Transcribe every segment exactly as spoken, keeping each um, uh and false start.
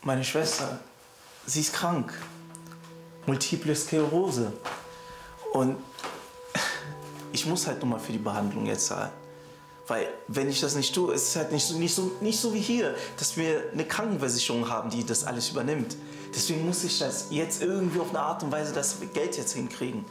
Meine Schwester, sie ist krank. Multiple Sklerose. Und ich muss halt nochmal für die Behandlung jetzt zahlen. Weil, wenn ich das nicht tue, ist es halt nicht so, nicht, so, nicht so wie hier, dass wir eine Krankenversicherung haben, die das alles übernimmt. Deswegen muss ich das jetzt irgendwie auf eine Art und Weise das Geld jetzt hinkriegen.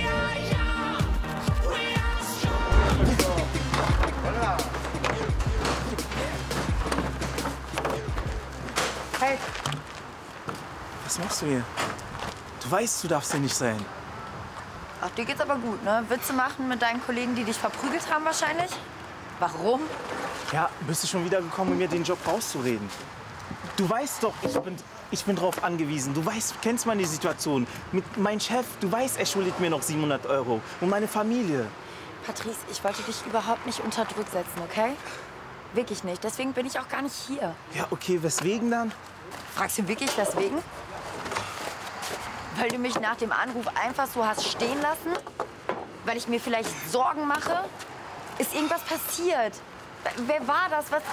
Hey. Was machst du hier? Du weißt, du darfst hier nicht sein. Ach, dir geht's aber gut, ne? Witze machen mit deinen Kollegen, die dich verprügelt haben wahrscheinlich? Warum? Ja, bist du schon wieder gekommen, um mir den Job rauszureden? Du weißt doch, ich bin, ich bin drauf angewiesen. Du weißt, kennst meine Situation. Mit meinem Chef, du weißt, er schuldet mir noch siebenhundert Euro. Und meine Familie. Patrice, ich wollte dich überhaupt nicht unter Druck setzen, okay? Wirklich nicht. Deswegen bin ich auch gar nicht hier. Ja, okay, weswegen dann? Fragst du wirklich weswegen? Weil du mich nach dem Anruf einfach so hast stehen lassen? Weil ich mir vielleicht Sorgen mache? Ist irgendwas passiert? Wer war das? Was?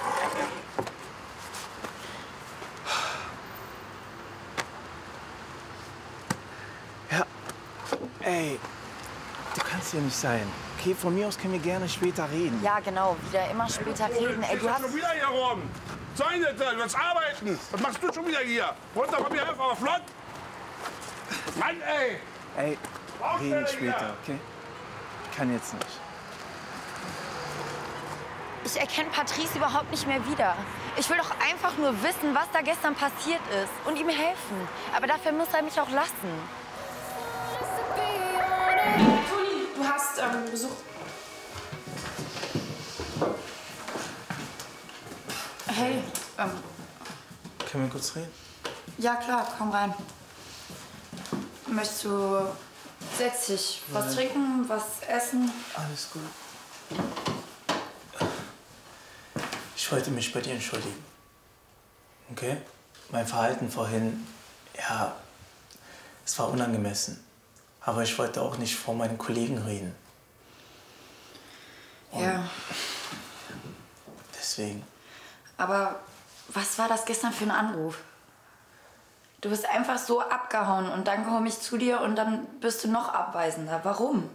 Ja, ey, du kannst hier nicht sein. Okay, von mir aus können wir gerne später reden. Ja, genau, wieder immer später reden. Ey, du hast... schon wieder hier rum. Seine, du willst arbeiten. Was machst du schon wieder hier? Runter von mir helfen, aber flott. Mann, ey. Ey, reden später, okay? Ich kann jetzt nicht. Ich erkenne Patrice überhaupt nicht mehr wieder. Ich will doch einfach nur wissen, was da gestern passiert ist und ihm helfen. Aber dafür muss er mich auch lassen. Toni, du hast ähm, Besuch. Hey, ähm, Können wir kurz reden? ja klar, komm rein. Möchtest du... Setz dich. Was trinken, was essen? Alles gut. Ich wollte mich bei dir entschuldigen. Okay? Mein Verhalten vorhin, ja, es war unangemessen. Aber ich wollte auch nicht vor meinen Kollegen reden. Und Ja, deswegen. aber was war das gestern für ein Anruf? Du bist einfach so abgehauen und dann komme ich zu dir und dann bist du noch abweisender. Warum?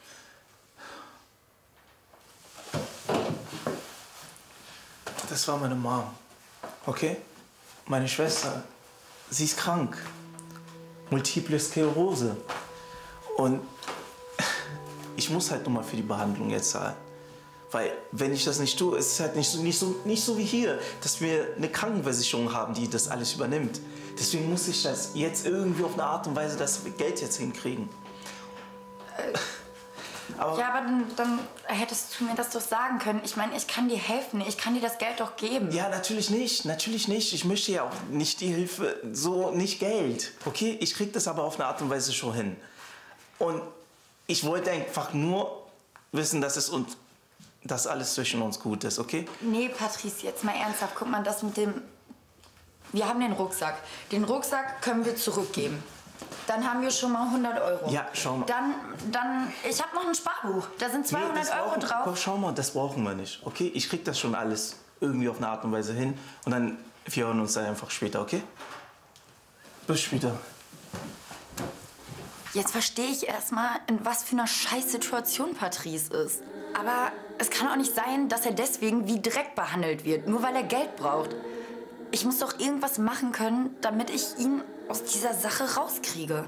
Das war meine Mom. Okay? Meine Schwester, sie ist krank. Multiple Sklerose. Und ich muss halt nochmal für die Behandlung jetzt zahlen. Weil, wenn ich das nicht tue, ist es halt nicht so, nicht, so, nicht so wie hier, dass wir eine Krankenversicherung haben, die das alles übernimmt. Deswegen muss ich das jetzt irgendwie auf eine Art und Weise das Geld jetzt hinkriegen. Aber Ja, aber dann, dann hättest du mir das doch sagen können. Ich meine, ich kann dir helfen. Ich kann dir das Geld doch geben. ja, natürlich nicht, natürlich nicht. Ich möchte ja auch nicht die Hilfe, so nicht Geld. Okay, ich krieg das aber auf eine Art und Weise schon hin. Und ich wollte einfach nur wissen, dass es uns, dass alles zwischen uns gut ist, okay? Nee, Patrice, jetzt mal ernsthaft. Guck mal, das mit dem... Wir haben den Rucksack. Den Rucksack können wir zurückgeben. Dann haben wir schon mal hundert Euro. Ja, schau mal. Dann, dann, ich habe noch ein Sparbuch. Da sind zweihundert Nee, das Euro brauchen- drauf. Guck, schau mal, das brauchen wir nicht, okay? Ich krieg das schon alles irgendwie auf eine Art und Weise hin. Und dann, wir hören uns dann einfach später, okay? Bis später. Jetzt verstehe ich erst mal, in was für einer Scheißsituation Patrice ist. Aber es kann auch nicht sein, dass er deswegen wie Dreck behandelt wird, nur weil er Geld braucht. Ich muss doch irgendwas machen können, damit ich ihn aus dieser Sache rauskriege.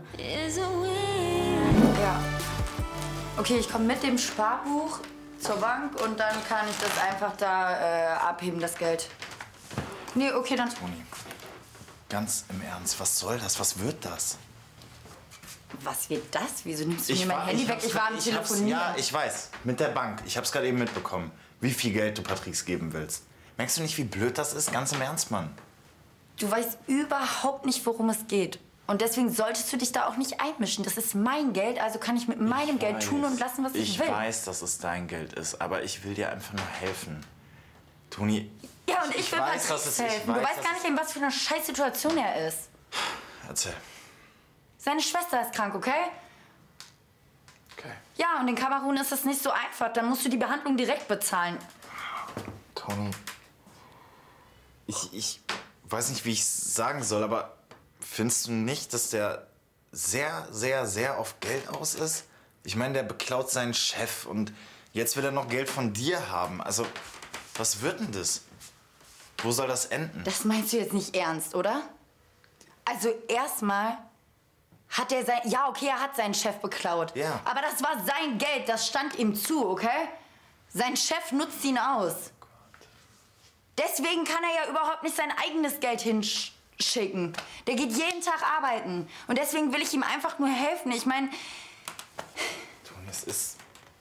Ja. Okay, ich komme mit dem Sparbuch zur Bank und dann kann ich das einfach da äh, abheben, das Geld. Nee, okay, dann... Toni, ganz im Ernst, was soll das? Was wird das? Was wird das? Wieso nimmst du mir mein Handy weg? hab's Ich war am grad- ich hab's- Telefonieren. Ja, ich weiß. Mit der Bank. Ich hab's gerade eben mitbekommen, wie viel Geld du Patrice geben willst. Merkst du nicht, wie blöd das ist? Ganz im Ernst, Mann. Du weißt überhaupt nicht, worum es geht. Und deswegen solltest du dich da auch nicht einmischen. Das ist mein Geld, also kann ich mit meinem Ich Geld weiß. tun und lassen, was ich, Ich will. weiß, dass es dein Geld ist, aber ich will dir einfach nur helfen. Toni, Ja, und ich, ich will weiß, dass Patrice es- ich helfen. Du weiß, weißt dass gar nicht, in was für einer Scheißsituation er ist. erzähl. Seine Schwester ist krank, okay? Okay. Ja, und in Kamerun ist das nicht so einfach. Dann musst du die Behandlung direkt bezahlen. Toni, ich, ich, weiß nicht, wie ich es sagen soll, aber findest du nicht, dass der sehr, sehr, sehr auf Geld aus ist? Ich meine, der beklaut seinen Chef und jetzt will er noch Geld von dir haben. Also, was wird denn das? Wo soll das enden? Das meinst du jetzt nicht ernst, oder? Also erstmal hat er sein... Ja, okay, er hat seinen Chef beklaut. Ja. Aber das war sein Geld, das stand ihm zu, okay? Sein Chef nutzt ihn aus. Oh Deswegen kann er ja überhaupt nicht sein eigenes Geld hinschicken. Der geht jeden Tag arbeiten. Und deswegen will ich ihm einfach nur helfen. Ich meine... Toni, es ist...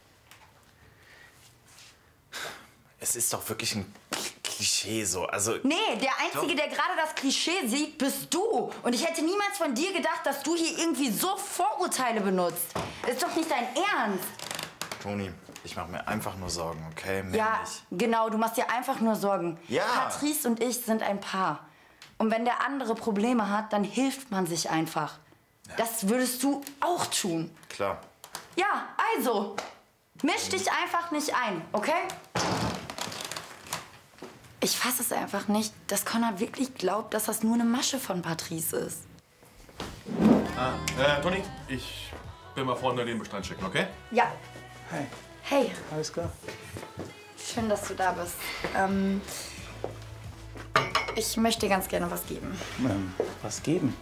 Es ist doch wirklich ein Klischee so, also... Nee, der Einzige, der gerade das Klischee sieht, bist du. Und ich hätte niemals von dir gedacht, dass du hier irgendwie so Vorurteile benutzt. Das ist doch nicht dein Ernst. Toni, ich mache mir einfach nur Sorgen, okay? Mehr Ja, nicht. genau, du machst dir einfach nur Sorgen. Ja. Patrice und ich sind ein Paar. Und wenn der andere Probleme hat, dann hilft man sich einfach. Ja. Das würdest du auch tun. Klar. Ja, also, misch dich einfach nicht ein, okay? Ich fasse es einfach nicht, dass Connor wirklich glaubt, dass das nur eine Masche von Patrice ist. Ah, äh, Toni, ich will mal vorne den Bestand checken, okay? Ja. Hey, Hey, alles klar? schön, dass du da bist. Ähm, ich möchte dir ganz gerne was geben. Ähm, was geben?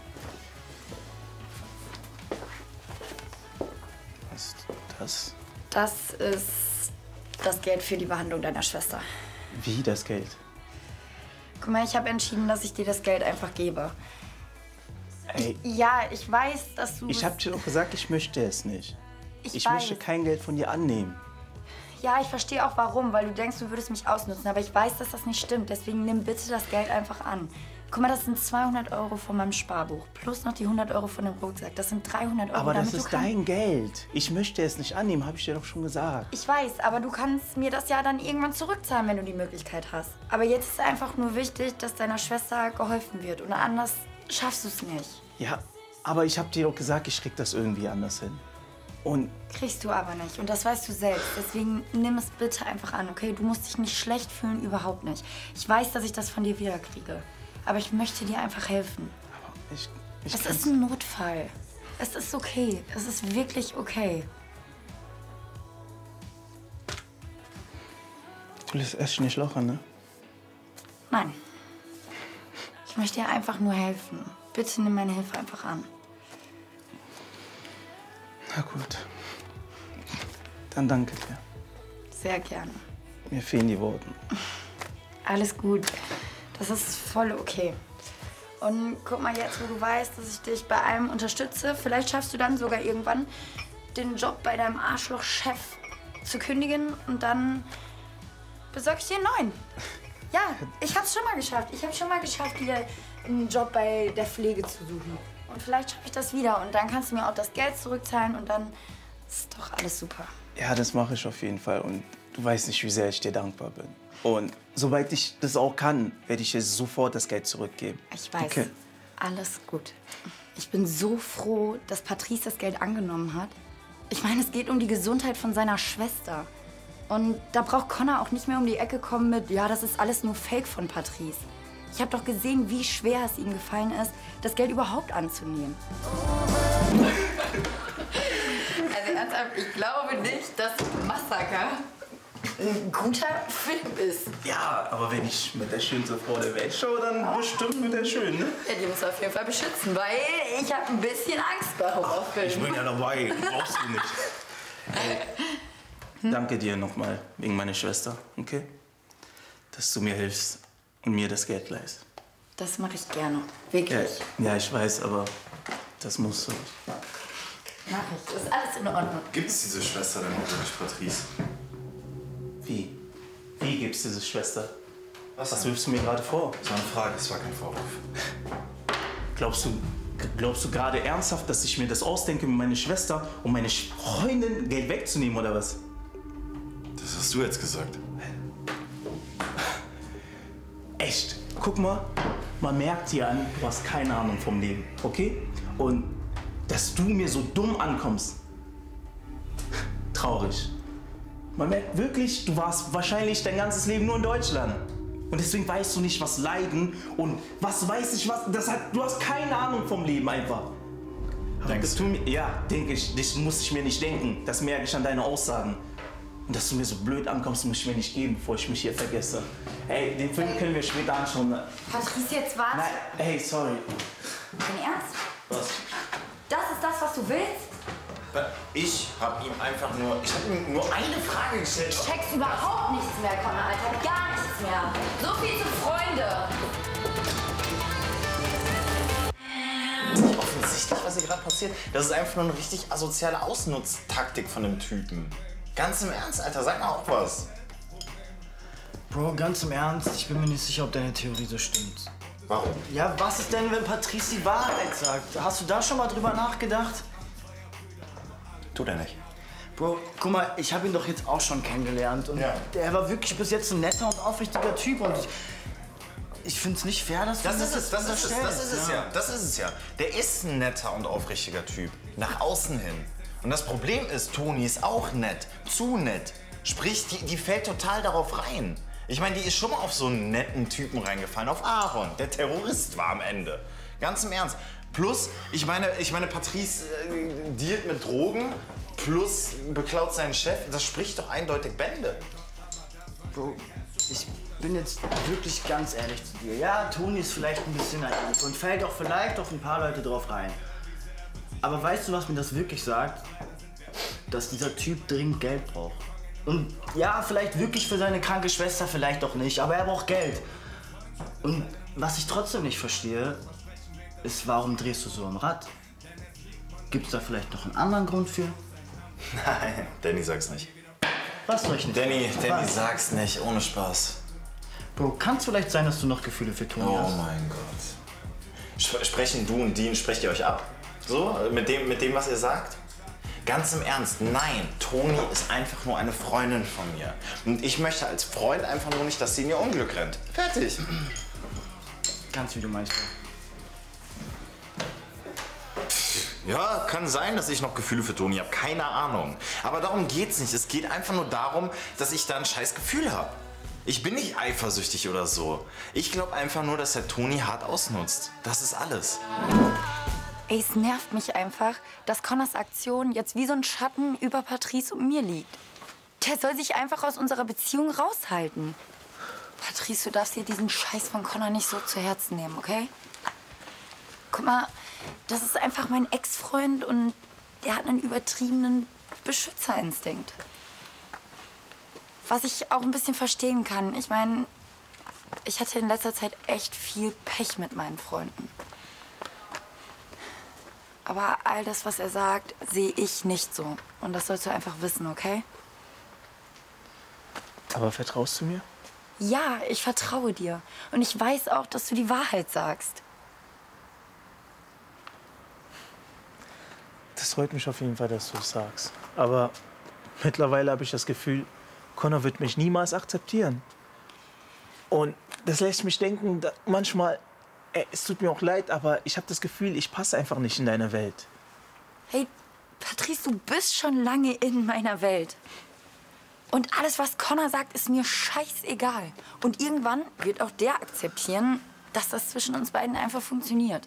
Was ist das? Das ist das Geld für die Behandlung deiner Schwester. Wie das Geld? Guck mal, ich habe entschieden, dass ich dir das Geld einfach gebe. Ey, Ja, ich weiß, dass du... ich hab dir doch gesagt, ich möchte es nicht. Ich Ich weiß. möchte kein Geld von dir annehmen. Ja, ich verstehe auch warum, weil du denkst, du würdest mich ausnutzen. Aber ich weiß, dass das nicht stimmt. Deswegen nimm bitte das Geld einfach an. Guck mal, das sind zweihundert Euro von meinem Sparbuch. Plus noch die hundert Euro von dem Rucksack. Das sind dreihundert Euro. Aber das damit du ist kannst- dein Geld. Ich möchte es nicht annehmen, habe ich dir doch schon gesagt. Ich weiß, aber du kannst mir das ja dann irgendwann zurückzahlen, wenn du die Möglichkeit hast. Aber jetzt ist einfach nur wichtig, dass deiner Schwester geholfen wird. Und anders schaffst du es nicht. Ja, aber ich habe dir doch gesagt, ich krieg das irgendwie anders hin. Und Kriegst du aber nicht. Und das weißt du selbst. Deswegen nimm es bitte einfach an, okay? Du musst dich nicht schlecht fühlen, überhaupt nicht. Ich weiß, dass ich das von dir wiederkriege. Aber ich möchte dir einfach helfen. ich, ich Es kann's- ist ein Notfall. Es ist okay. Es ist wirklich okay. Du lässt echt nicht lochern, ne? Nein. Ich möchte dir einfach nur helfen. Bitte nimm meine Hilfe einfach an. Na gut. Dann danke dir. Sehr gerne. Mir fehlen die Worte. Alles gut. Das ist voll okay. Und guck mal jetzt, wo du weißt, dass ich dich bei allem unterstütze. Vielleicht schaffst du dann sogar irgendwann, den Job bei deinem Arschloch-Chef zu kündigen. Und dann besorge ich dir einen neuen. Ja, ich hab's schon mal geschafft. Ich hab's schon mal geschafft, dir einen Job bei der Pflege zu suchen. Und vielleicht schaffe ich das wieder. Und dann kannst du mir auch das Geld zurückzahlen. Und dann ist doch alles super. Ja, das mache ich auf jeden Fall. Und du weißt nicht, wie sehr ich dir dankbar bin. Und sobald ich das auch kann, werde ich dir sofort das Geld zurückgeben. Ich weiß. Okay. Alles gut. Ich bin so froh, dass Patrice das Geld angenommen hat. Ich meine, es geht um die Gesundheit von seiner Schwester. Und da braucht Connor auch nicht mehr um die Ecke kommen mit, ja, das ist alles nur Fake von Patrice. Ich habe doch gesehen, wie schwer es ihm gefallen ist, das Geld überhaupt anzunehmen. Also ernsthaft, ich glaube nicht, dass Massaker ein guter Film ist. Ja, aber wenn ich mit der schönsten Frau der Welt schaue, dann bestimmt mit der Schönen, ne? Ja, die muss auf jeden Fall beschützen, weil ich habe ein bisschen Angst bei Horrorfilmen. Ich bin ja dabei, brauchst du nicht. Ey, danke dir nochmal wegen meiner Schwester, okay? Dass du mir hilfst und mir das Geld leihst. Das mache ich gerne. Ja, Wirklich. ja, ich weiß, aber das musst du nicht. Mach ich. Das ist alles in Ordnung. Gibt es diese Schwester denn auch wirklich, Patrice? Wie? Wie gibt's diese Schwester? Was, Was denn? wirfst du mir gerade vor? Das war eine Frage, das war kein Vorwurf. Glaubst du, glaubst du gerade ernsthaft, dass ich mir das ausdenke mit meiner Schwester, um meine Freundin Geld wegzunehmen, oder was? Das hast du jetzt gesagt. Echt? Guck mal, man merkt dir an, du hast keine Ahnung vom Leben, okay? Und dass du mir so dumm ankommst, traurig. Man merkt wirklich, du warst wahrscheinlich dein ganzes Leben nur in Deutschland. Und deswegen weißt du nicht, was Leiden und was weiß ich was. Das hat, du hast keine Ahnung vom Leben einfach. Denkst du? Mir, ja, denke ich. Das muss ich mir nicht denken. Das merke ich an deinen Aussagen. Und dass du mir so blöd ankommst, muss ich mir nicht geben, bevor ich mich hier vergesse. Ey, den Film können wir später anschauen. Patrice, jetzt was? Nein, hey, sorry. Dein Ernst? Was? Das ist das, was du willst? Ich habe ihm einfach nur, ich habe ihm nur eine Frage gestellt. Du checkst überhaupt nichts mehr, Connor, Alter. Gar nichts mehr. So viel zu Freunde. Nicht offensichtlich, was hier gerade passiert. Das ist einfach nur eine richtig asoziale Ausnutztaktik von dem Typen. Ganz im Ernst, Alter, sag mal auch was. Bro, ganz im Ernst, ich bin mir nicht sicher, ob deine Theorie so stimmt. Warum? Ja, was ist denn, wenn Patrice die Wahrheit sagt? Hast du da schon mal drüber nachgedacht? Tut er nicht. Bro, guck mal, ich habe ihn doch jetzt auch schon kennengelernt und Ja. er war wirklich bis jetzt ein netter und aufrichtiger Typ und ich, ich finde es nicht fair, dass wir Das ist es, das ist es, unterstellen. das ist es ja. Das ist es ja. Der ist ein netter und aufrichtiger Typ. Nach außen hin. Und das Problem ist, Toni ist auch nett. Zu nett. Sprich, die, die fällt total darauf rein. Ich meine, die ist schon mal auf so einen netten Typen reingefallen. Auf Aaron. Der Terrorist war am Ende. Ganz im Ernst. Plus, ich meine, ich meine Patrice äh, dealt mit Drogen. Plus beklaut seinen Chef. Das spricht doch eindeutig Bände. Bro, ich bin jetzt wirklich ganz ehrlich zu dir. Ja, Toni ist vielleicht ein bisschen naiv und fällt auch vielleicht auf ein paar Leute drauf rein. Aber weißt du, was mir das wirklich sagt? Dass dieser Typ dringend Geld braucht. Und ja, vielleicht wirklich für seine kranke Schwester, vielleicht auch nicht, aber er braucht Geld. Und was ich trotzdem nicht verstehe, ist, warum drehst du so am Rad? Gibt's da vielleicht noch einen anderen Grund für? Nein, Danny sag's nicht. Was soll ich nicht? Danny, Danny Was? sag's nicht, ohne Spaß. Bro, kann es vielleicht sein, dass du noch Gefühle für Toni Oh hast? mein Gott. Sp- Sprechen du und Dean, sprecht ihr euch ab? So? Mit dem, mit dem, was ihr sagt? Ganz im Ernst, nein. Toni ist einfach nur eine Freundin von mir. Und ich möchte als Freund einfach nur nicht, dass sie in ihr Unglück rennt. Fertig. Ganz wie du meinst. Ja, kann sein, dass ich noch Gefühle für Toni habe. Keine Ahnung. Aber darum geht's nicht. Es geht einfach nur darum, dass ich da ein scheiß Gefühl habe. Ich bin nicht eifersüchtig oder so. Ich glaube einfach nur, dass der Toni hart ausnutzt. Das ist alles. Ey, es nervt mich einfach, dass Connors Aktion jetzt wie so ein Schatten über Patrice und mir liegt. Der soll sich einfach aus unserer Beziehung raushalten. Patrice, du darfst dir diesen Scheiß von Connor nicht so zu Herzen nehmen, okay? Guck mal, das ist einfach mein Ex-Freund und der hat einen übertriebenen Beschützerinstinkt. Was ich auch ein bisschen verstehen kann. Ich meine, ich hatte in letzter Zeit echt viel Pech mit meinen Freunden. Aber all das, was er sagt, sehe ich nicht so. Und das sollst du einfach wissen, okay? Aber vertraust du mir? Ja, ich vertraue dir. Und ich weiß auch, dass du die Wahrheit sagst. Das freut mich auf jeden Fall, dass du es sagst. Aber mittlerweile habe ich das Gefühl, Connor wird mich niemals akzeptieren. Und das lässt mich denken, da manchmal, ey, es tut mir auch leid, aber ich habe das Gefühl, ich passe einfach nicht in deine Welt. Hey, Patrice, du bist schon lange in meiner Welt. Und alles, was Connor sagt, ist mir scheißegal. Und irgendwann wird auch der akzeptieren, dass das zwischen uns beiden einfach funktioniert.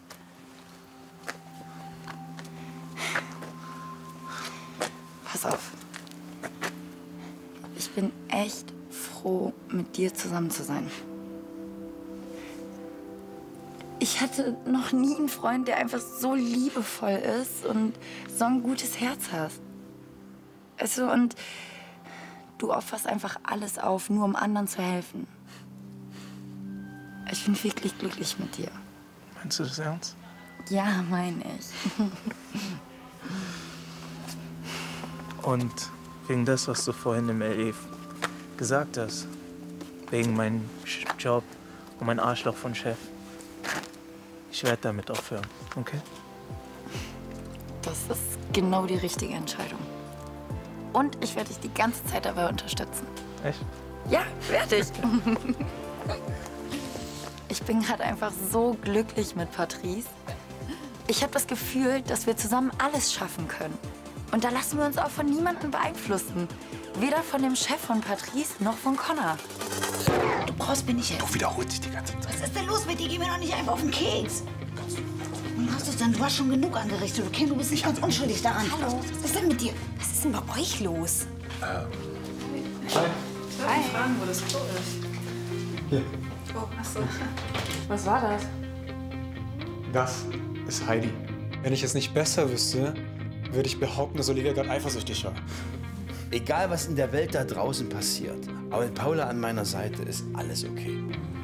Pass auf. Ich bin echt froh, mit dir zusammen zu sein. Ich hatte noch nie einen Freund, der einfach so liebevoll ist und so ein gutes Herz hat. Also, und du opferst einfach alles auf, nur um anderen zu helfen. Ich bin wirklich glücklich mit dir. Meinst du das ernst? Ja, meine ich. Und wegen das, was du vorhin im L E gesagt hast, wegen meinem Job und mein Arschloch von Chef, ich werde damit aufhören, okay? Das ist genau die richtige Entscheidung. Und ich werde dich die ganze Zeit dabei unterstützen. Echt? Ja, werde ich. Ich bin gerade einfach so glücklich mit Patrice. Ich habe das Gefühl, dass wir zusammen alles schaffen können. Und da lassen wir uns auch von niemandem beeinflussen. Weder von dem Chef von Patrice noch von Connor. Du brauchst mir nicht helfen. Du wiederholst dich die ganze Zeit. Was ist denn los mit dir? Geh mir doch nicht einfach auf den Keks. Und hast du es dann? Du hast schon genug angerichtet. Okay, du bist nicht ganz unschuldig daran. Hallo? Was ist denn mit dir? Was ist denn bei euch los? Äh. Hi. Hi. Fragen, wo das Klo ist. Hier. Oh, achso. Was war das? Das ist Heidi. Wenn ich es nicht besser wüsste, würde ich behaupten, dass Olivia gerade eifersüchtig war. Egal, was in der Welt da draußen passiert, aber mit Paula an meiner Seite ist alles okay.